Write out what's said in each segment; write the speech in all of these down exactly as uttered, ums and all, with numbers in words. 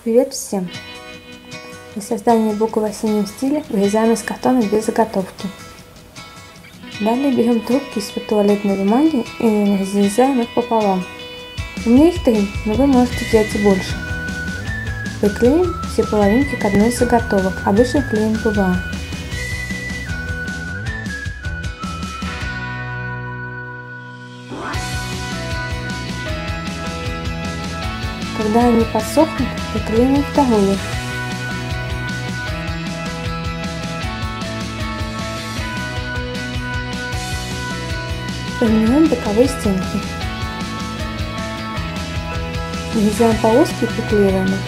Привет всем! Для создания букв в осеннем стиле вырезаем из картона без заготовки. Далее берем трубки из-под туалетной бумаги и разрезаем их пополам. У меня их три, но вы можете делать и больше. Приклеим все половинки к одной из заготовок, обычно клеем ПВА. Когда они подсохнут, приклеим вторую. Формируем боковые стенки. Вырезаем полоски и приклеиваем их.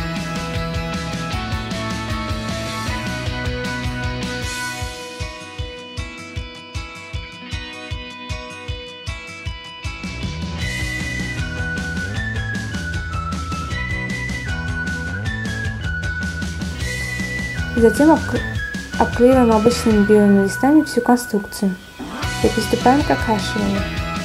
Затем обклеиваем обычными белыми листами всю конструкцию и приступаем к окрашиванию.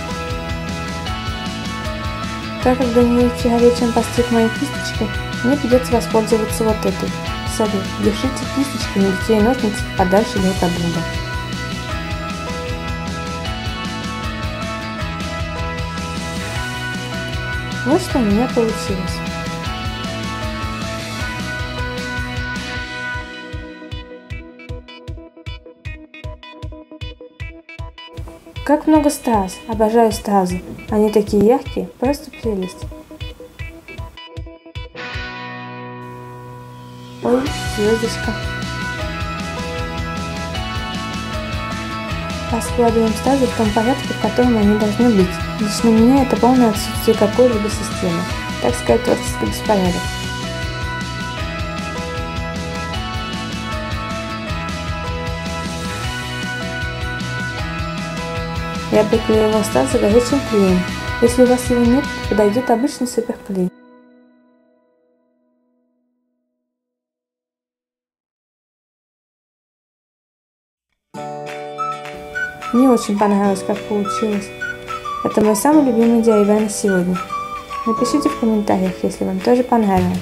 Так как для нее тяжелее, чем постиг мои кисточки, мне придется воспользоваться вот этой. Совет: держите кисточки, ногти и ножницы подальше друг от друга. Вот что у меня получилось. Как много страз! Обожаю стразы. Они такие яркие, просто прелесть. Ой, звездочка. Раскладываем стразы в том порядке, в котором они должны быть. Лично меня это полное отсутствие какой-либо системы. Так сказать, творческий беспорядок. Я приклеила стразы горячим клеем. Если у вас его нет, то подойдет обычный суперклей. Мне очень понравилось, как получилось. Это мой самый любимый ди ай вай на сегодня. Напишите в комментариях, если вам тоже понравилось.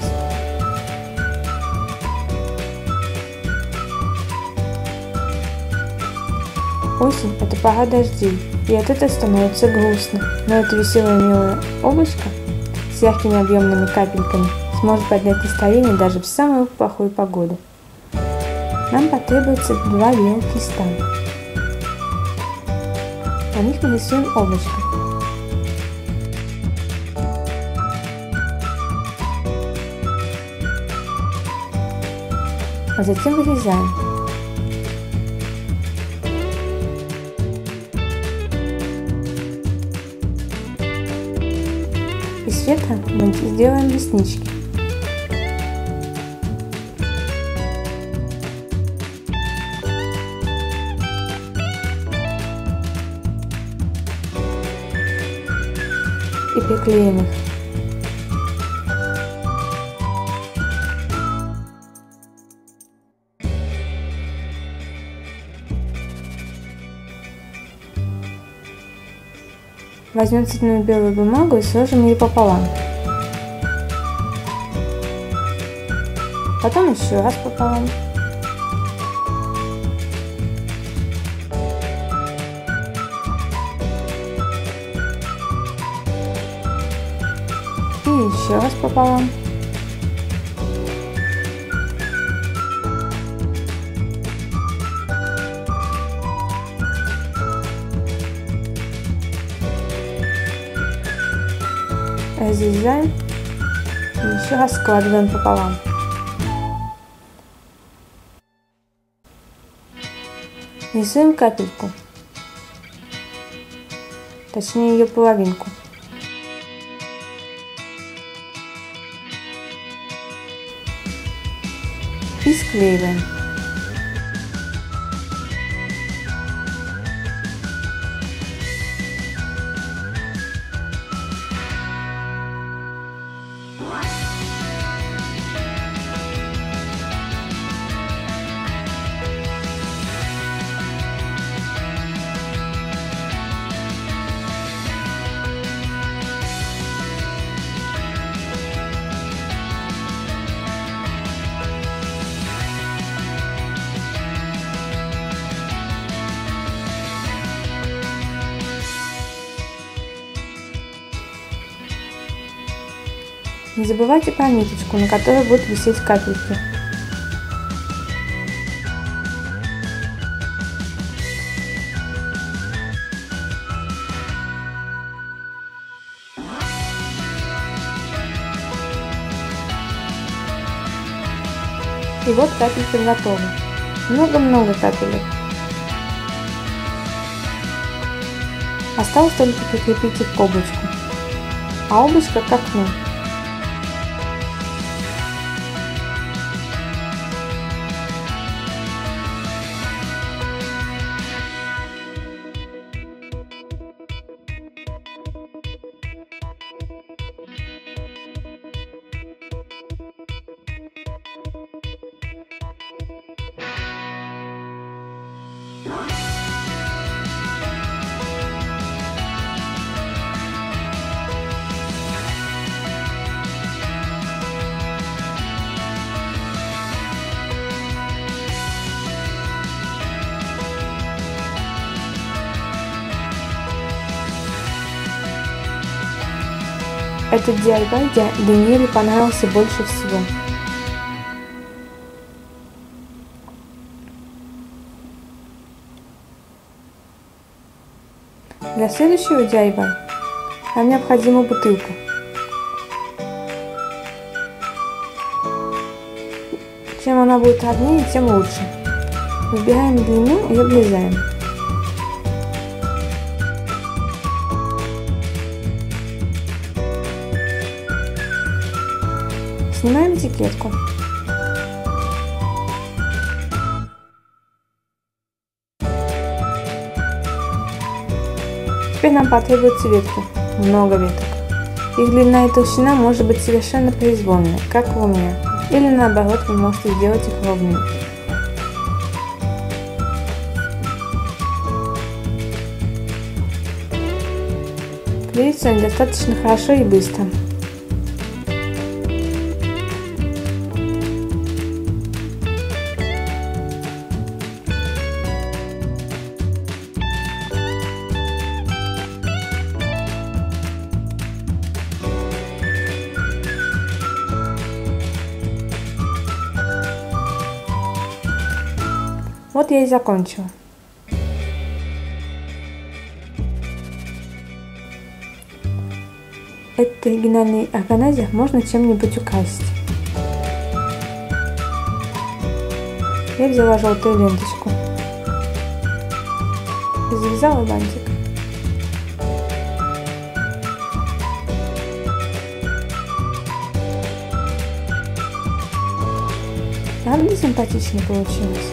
Осень – это пора дождей, и от этого становится грустно, но это веселое милое облачко с яркими объемными капельками сможет поднять настроение даже в самую плохую погоду. Нам потребуется два белых листа. На них нарисуем облачко. А затем вырезаем. Из ветра мы сделаем реснички. И приклеим их. Возьмем цветную белую бумагу и сложим ее пополам. Потом еще раз пополам. И еще раз пополам. Разрезаем и еще раз складываем пополам. Рисуем капельку, точнее ее половинку. И склеиваем. Не забывайте про ниточку, на которой будут висеть капельки. И вот капельки готовы. Много-много капелек. Осталось только прикрепить их к облачку, а облачко к окну. Этот ди ай вай Даниэле понравился больше всего. Для следующего ди ай вай нам необходима бутылка. Чем она будет ровнее, тем лучше. Выбираем длину и обрезаем. Снимаем этикетку. Теперь нам потребуются ветки. Много веток. Их длина и толщина может быть совершенно произвольной, как у меня. Или наоборот, вы можете сделать их ровными. Клеятся они достаточно хорошо и быстро. Вот я и закончила. Этот оригинальный органайзер можно чем-нибудь украсить. Я взяла желтую ленточку и завязала бантик. Правда, симпатично получилось?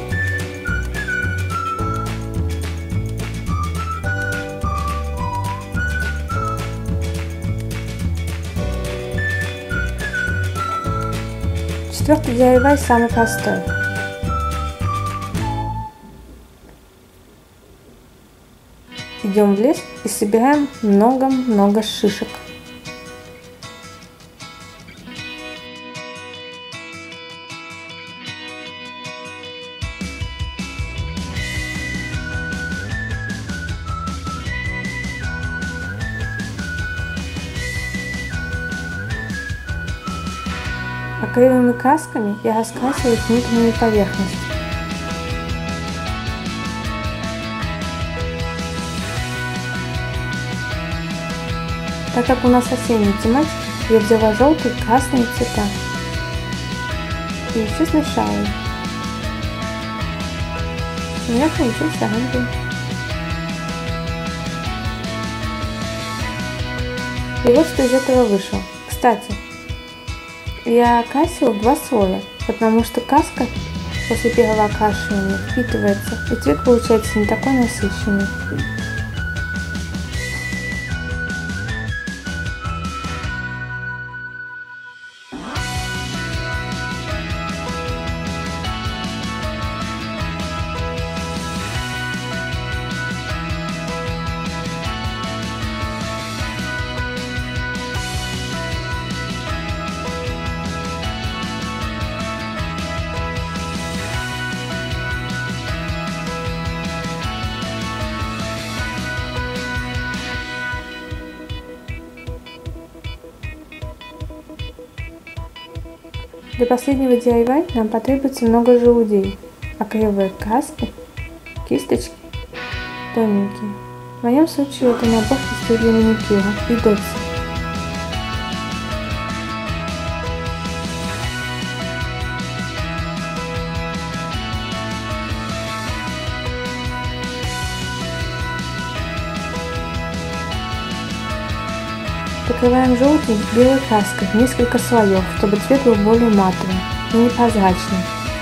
Четвертый ди ай вай самый простой. Идем в лес и собираем много-много шишек. Акриловыми красками я раскрасила их внутреннюю поверхность. Так как у нас осенняя тематика, я взяла желтые и красные цвета и еще смешала их. У меня получился оранжевый. И вот что из этого вышло. Кстати, я окрасила два слоя, потому что краска после первого окрашивания впитывается, и цвет получается не такой насыщенный. Для последнего ди ай вай нам потребуется много желудей, а краевые краски, кисточки тоненькие. В моем случае это набор кистей для маникюра и дотс. Покрываем желудь белой краской в несколько слоев, чтобы цвет был более матовый и непрозрачный.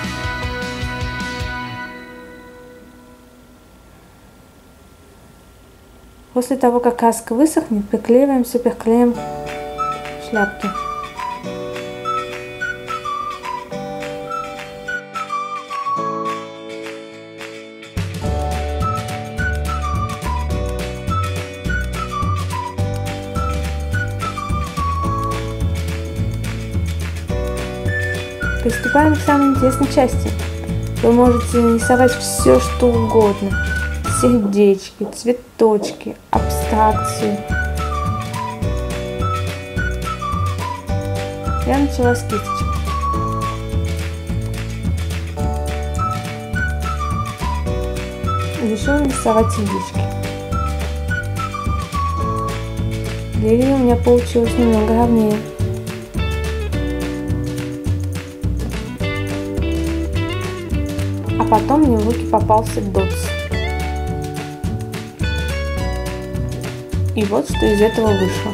После того, как краска высохнет, приклеиваем суперклеем шляпки. Приступаем к самой интересной части. Вы можете нарисовать все, что угодно. Сердечки, цветочки, абстракцию. Я начала с кисточек. Решила нарисовать сердечки. Лилия у меня получилось немного ровнее. А потом мне в руки попался дотс. И вот что из этого вышло.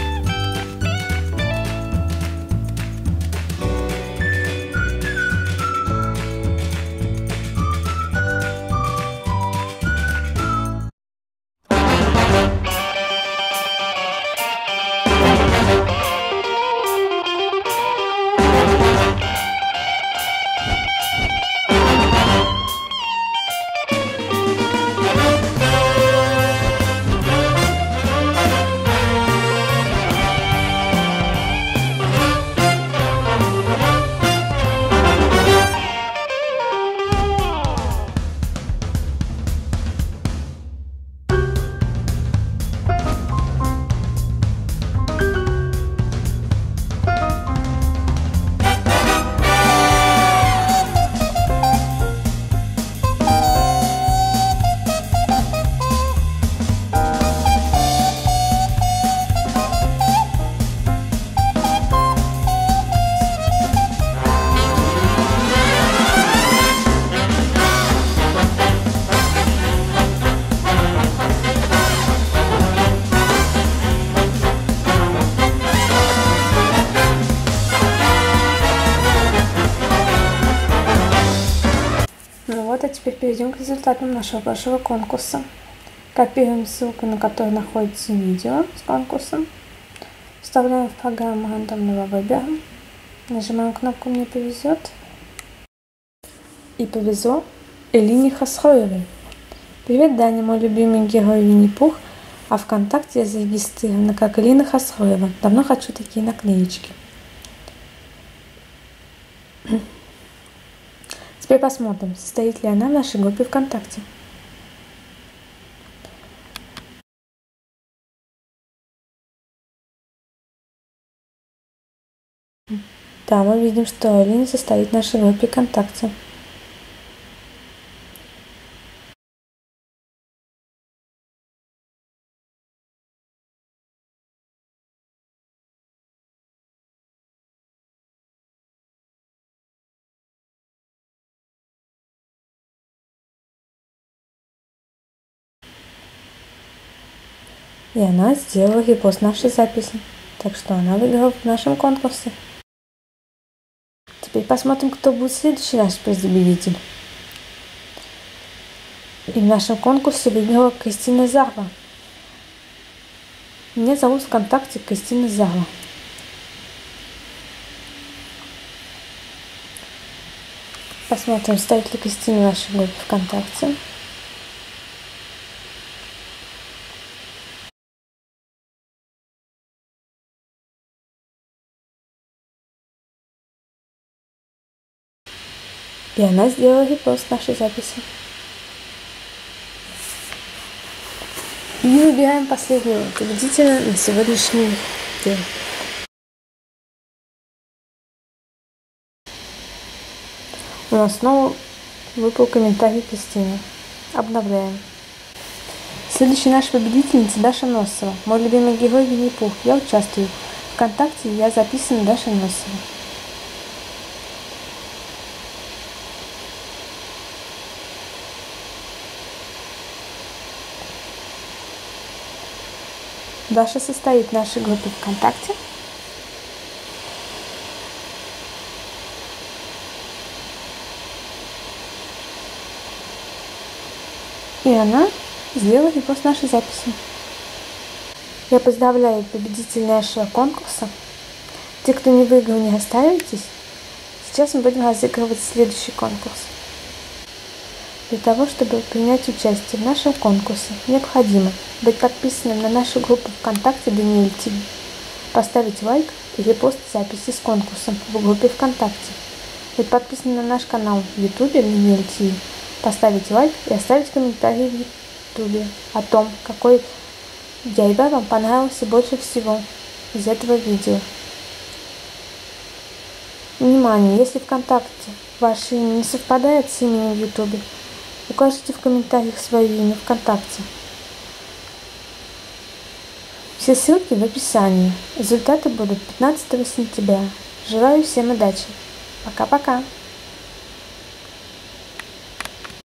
Ну вот, а теперь перейдем к результатам нашего прошлого конкурса. Копируем ссылку, на которой находится видео с конкурсом. Вставляем в программу рандомного выбора. Нажимаем кнопку «Мне повезет». И повезло Элине Хасроевой. Привет, Даня, мой любимый герой Винни-Пух, а ВКонтакте я зарегистрирована как Элина Хасроева. Давно хочу такие наклеечки. Теперь посмотрим, состоит ли она в нашей группе ВКонтакте. Да, мы видим, что Алина состоит в нашей группе ВКонтакте. И она сделала репост нашей записи, так что она выиграла в нашем конкурсе. Теперь посмотрим, кто будет следующий наш победитель. И в нашем конкурсе выиграла Кристина Зарва. Меня зовут ВКонтакте Кристина Зарва. Посмотрим, стоит ли Кристина в нашей группе ВКонтакте. И она сделала репост нашей записи. И выбираем последнего победителя на сегодняшний день. У нас снова выпал комментарий Кристины. Обновляем. Следующая наша победительница Даша Носова. Мой любимый герой Винни-Пух. Я участвую. ВКонтакте я записана Даша Носова. Даша состоит в нашей группе ВКонтакте. И она сделала репост нашей записи. Я поздравляю победителей нашего конкурса. Те, кто не выиграл, не расстраивайтесь. Сейчас мы будем разыгрывать следующий конкурс. Для того, чтобы принять участие в нашем конкурсе, необходимо быть подписанным на нашу группу ВКонтакте Даниэль ТВ, поставить лайк и репост записи с конкурсом в группе ВКонтакте, быть подписанным на наш канал в Ютубе Даниэль ТВ, поставить лайк и оставить комментарий в Ютубе о том, какой гейбер вам понравился больше всего из этого видео. Внимание! Если ВКонтакте ваше имя не совпадает с именем в Ютубе, укажите в комментариях свое имя ВКонтакте. Все ссылки в описании. Результаты будут пятнадцатого сентября. Желаю всем удачи. Пока-пока!